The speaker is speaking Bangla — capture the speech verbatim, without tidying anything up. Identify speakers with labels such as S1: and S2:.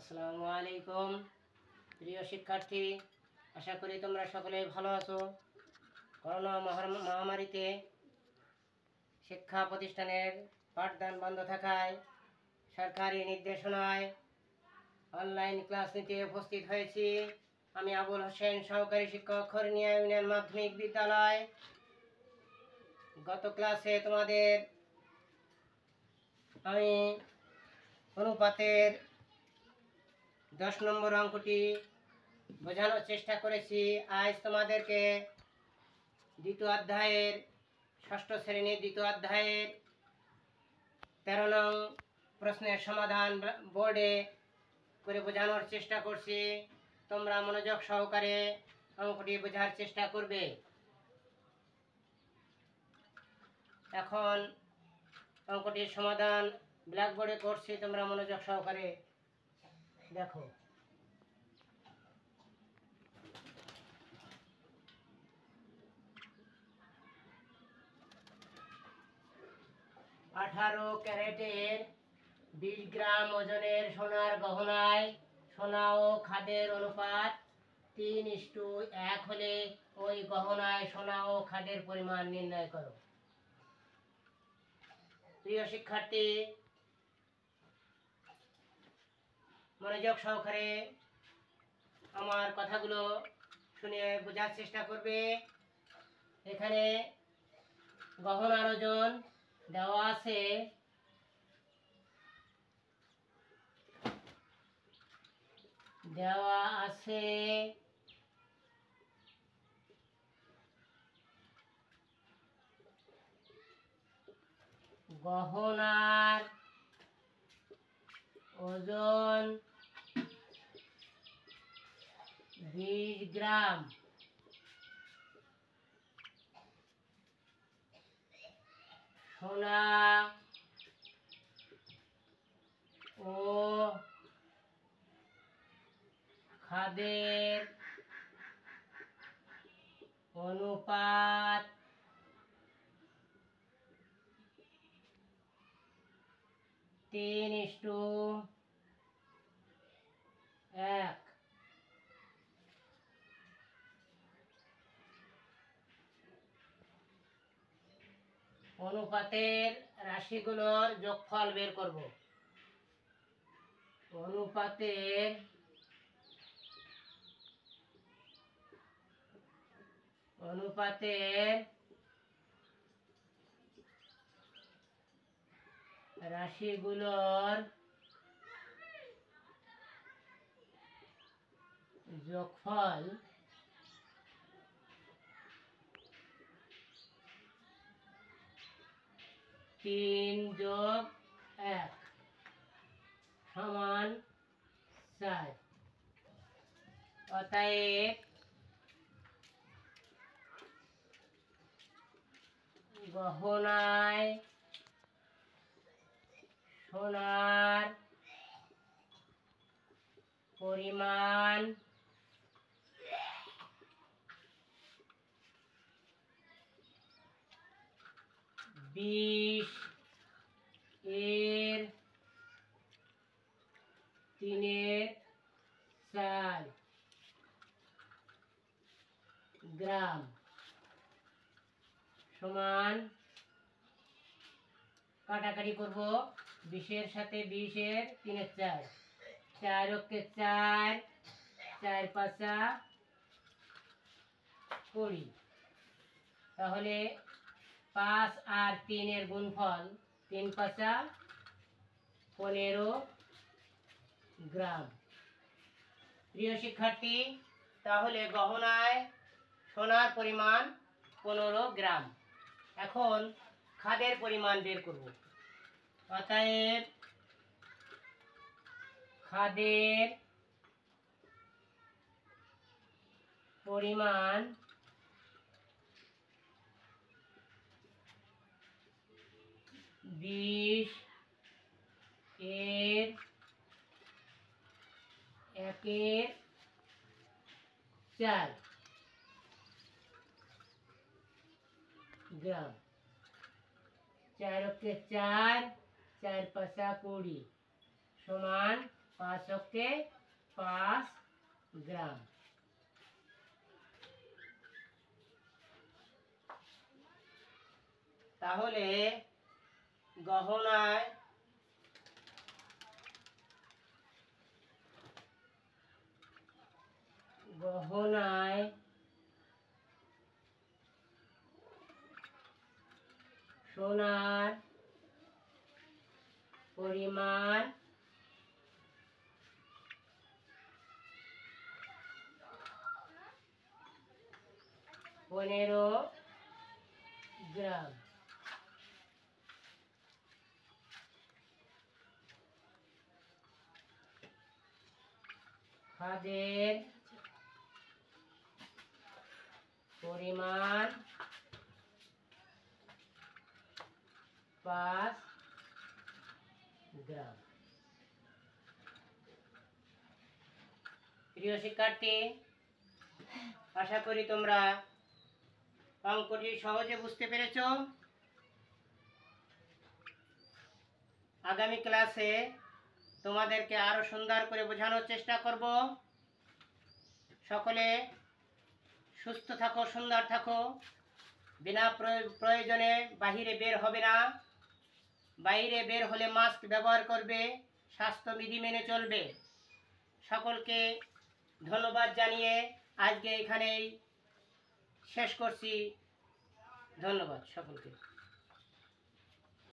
S1: আসসালামু আলাইকুম প্রিয় শিক্ষার্থী, আশা করি তোমরা সকলে ভালো আছো। করোনা মহামারীতে শিক্ষা প্রতিষ্ঠানের পাঠদান বন্ধ থাকায় সরকারি নির্দেশনায় অনলাইন ক্লাস নিতে উপস্থিত হয়েছি। আমি আবুল হোসেন, সহকারী শিক্ষক, খরনিয়া ইউনিয়ন মাধ্যমিক বিদ্যালয়। গত ক্লাসে তোমাদের আমি অনুপাতের দশ নম্বর অঙ্কটি বোঝানোর চেষ্টা করেছি। আজ তোমাদেরকে দ্বিতীয় অধ্যায়ের ষষ্ঠ শ্রেণীর দ্বিতীয় অধ্যায়ের তেরো নং প্রশ্নের সমাধান বোর্ডে করে বোঝানোর চেষ্টা করছি। তোমরা মনোযোগ সহকারে অঙ্কটি বোঝার চেষ্টা করবে। এখন অঙ্কটির সমাধান ব্ল্যাকবোর্ডে করছি, তোমরা মনোযোগ সহকারে দেখো। আঠারো ক্যারেটের বিশ গ্রাম ওজনের সোনার গহনায় সোনা ও খাদের অনুপাত তিন ইস্টু এক হলে ওই গহনায় সোনা ও খাদের পরিমাণ নির্ণয় করো। প্রিয় শিক্ষার্থী, মনোযোগ সহকারে আমার কথাগুলো শুনে বোঝার চেষ্টা করবে। এখানে গহনার ওজন দেওয়া আছে দেওয়া আছে গহনার ওজন বিশ গ্রাম। সোনা ও খাদের অনুপাত তিন ইস্টু এক। অনুপাতের রাশিগুলোর যোগফল বের করব। অনুপাতের অনুপাতের রাশিগুলোর যোগফল তিন যোগ এক সমান চার। অতএব গহনায় সোনার পরিমাণ বিশ এর তিনের চার গ্রাম সমান, কাটাকাটি করব, বিশের সাথে বিশের তিনের চার, চার ওকে চার, চার পাঁচা কুড়ি। তাহলে পাঁচ আর তিনের গুণফল তিন পাঁচা পনেরো গ্রাম। প্রিয় শিক্ষার্থী, তাহলে গহনায় সোনার পরিমাণ পনেরো গ্রাম। এখন খাদের পরিমাণ বের করব। অতএব খাদের পরিমাণ বিশ এর একের চার গ্রাম। চার ওকে চার, চার পাঁচা কুড়ি সমান পাঁচ চক্কে পাঁচ গ্রাম। তাহলে গহনায় গহনায় সোনার পরিমাণ পনেরো গ্রাম। খাদের পরিমাণ পাঁচ গ্রাম। প্রিয় শিক্ষার্থী, আশা করি তোমরা অঙ্কটি সহজে বুঝতে পেরেছ। আগামী ক্লাসে তোমাদেরকে আরো সুন্দর করে বোঝানোর চেষ্টা করব। সকলে সুস্থ থাকো, সুন্দর থাকো, বিনা প্রয়োজনে বাহিরে বের হবে না। বাইরে বের হলে মাস্ক ব্যবহার করবে, স্বাস্থ্যবিধি মেনে চলবে। সকলকে ধন্যবাদ জানিয়ে আজকে এখানেই শেষ করছি। ধন্যবাদ সকলকে।